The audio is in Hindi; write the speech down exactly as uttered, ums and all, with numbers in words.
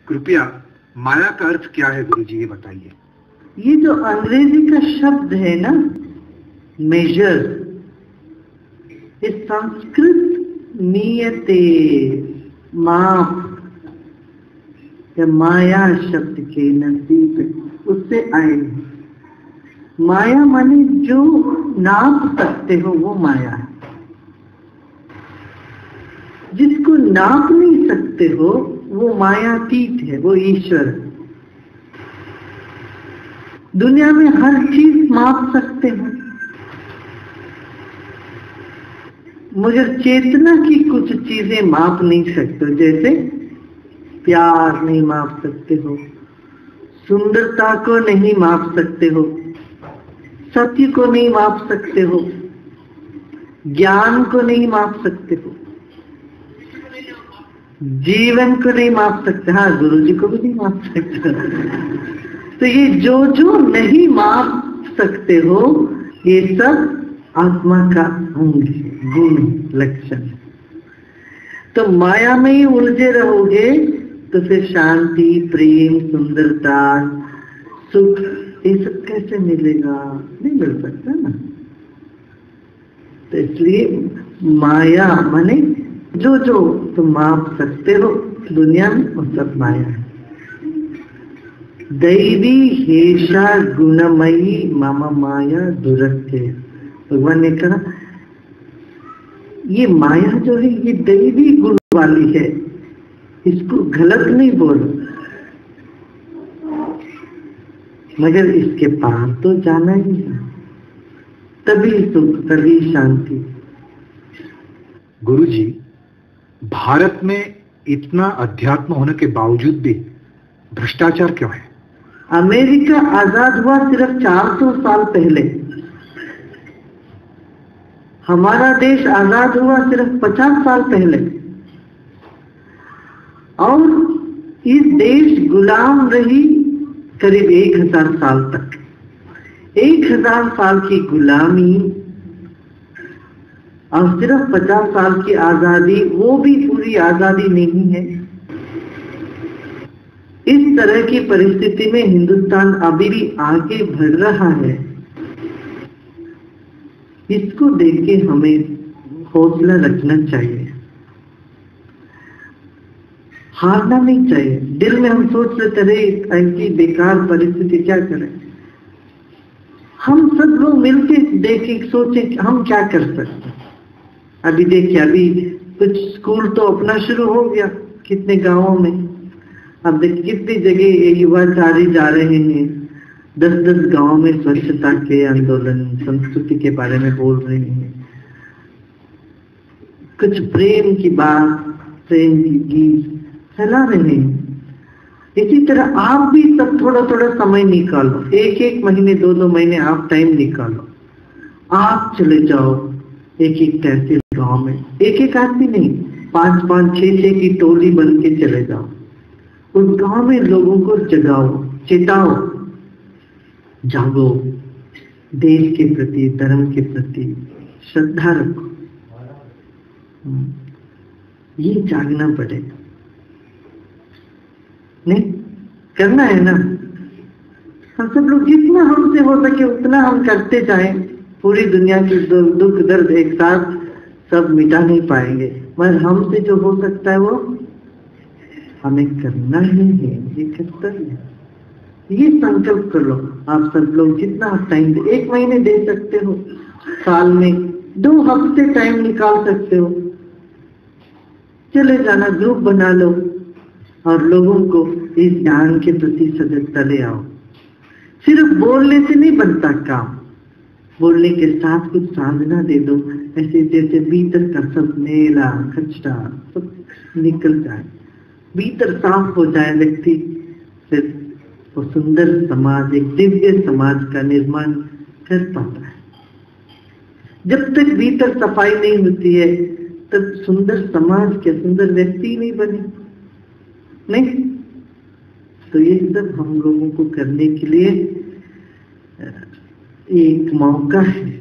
कृपया माया का अर्थ क्या है गुरुजी, ये बताइए। ये जो अंग्रेजी का शब्द है ना, मेजर, इस संस्कृत नियते, माप या माया शब्द के नजदीक उससे आए हैं। माया माने जो नाप सकते हो वो माया है। जिसको नाप नहीं सकते हो वो मायातीत है, वो ईश्वर है। दुनिया में हर चीज माप सकते हैं, मगर चेतना की कुछ चीजें माप नहीं सकते। जैसे प्यार नहीं माप सकते हो, सुंदरता को नहीं माप सकते हो, सत्य को नहीं माप सकते हो, ज्ञान को नहीं माप सकते हो, जीवन को नहीं माप सकते। हाँ, गुरु जी को भी नहीं माप सकते। तो ये जो जो नहीं माप सकते हो, ये सब आत्मा का अंग, गुण, लक्षण। तो माया में ही उलझे रहोगे तो फिर शांति, प्रेम, सुंदरता, सुख, ये सब कैसे मिलेगा? नहीं मिल सकता ना। तो इसलिए माया माने जो जो तुम माप सकते हो दुनिया में, वो सब माया है। दैवी हेषा गुणमयी मम माया दुरत्य। भगवान ने कहा ये माया जो है ये दैवी गुण वाली है, इसको गलत नहीं बोलो, मगर इसके पार तो जाना ही है, तभी सुख, तभी शांति। गुरुजी, भारत में इतना अध्यात्म होने के बावजूद भी भ्रष्टाचार क्यों है? अमेरिका आजाद हुआ सिर्फ चार सौ साल पहले, हमारा देश आजाद हुआ सिर्फ पचास साल पहले, और इस देश गुलाम रही करीब एक हजार साल तक। एक हजार साल की गुलामी और सिर्फ पचास साल की आजादी, वो भी पूरी आजादी नहीं है। इस तरह की परिस्थिति में हिंदुस्तान अभी भी आगे बढ़ रहा है। इसको देख के हमें हौसला रखना चाहिए, हारना नहीं चाहिए। दिल में हम सोच लेते रहे ऐसी बेकार परिस्थिति क्या करें, हम सब लोग मिलकर देखें, सोचें हम क्या कर सकते हैं। अभी देखिए, अभी कुछ स्कूल तो अपना शुरू हो गया कितने गांवों में। अब देखिए कितनी जगह युवा चारी जा रहे हैं, दस दस गांव में स्वच्छता के आंदोलन, संस्कृति के बारे में बोल रहे हैं, कुछ प्रेम की बात, प्रेम की गीत फैला रहे हैं। इसी तरह आप भी सब थोड़ा थोड़ा समय निकालो, एक एक महीने, दो दो महीने आप टाइम निकालो, आप चले जाओ एक एक तहसील गांव में, एक एक आदमी नहीं, पांच पांच छह छह की टोली बन के चले जाओ, उस गांव में लोगों को जगाओ, चेताओ, जागो, देश के प्रति, धर्म के प्रति श्रद्धा रखो। ये जागना पड़ेगा, नहीं करना है ना। हम सब लोग जितना हमसे हो सके उतना हम करते जाएं। पूरी दुनिया की दुख दर्द एक साथ सब मिटा नहीं पाएंगे, मगर हमसे जो हो सकता है वो हमें करना ही है, ये कर्तव्य है। ये संकल्प कर लो आप सब लोग, जितना टाइम दे, एक महीने दे सकते हो, साल में दो हफ्ते टाइम निकाल सकते हो, चले जाना, ग्रुप बना लो और लोगों को इस ज्ञान के प्रति सजगता ले आओ। सिर्फ बोलने से नहीं बनता काम, बोलने के साथ कुछ साधना दे दो, ऐसे जैसे भीतर का सब मेला कचरा सब निकल जाए, भीतर साफ हो जाए व्यक्ति, फिर वो सुंदर समाज, एक दिव्य समाज का निर्माण कर पाता है। जब तक भीतर सफाई नहीं होती है तब सुंदर समाज के सुंदर व्यक्ति नहीं बने, नहीं। तो ये सब हम लोगों को करने के लिए एक मौका है।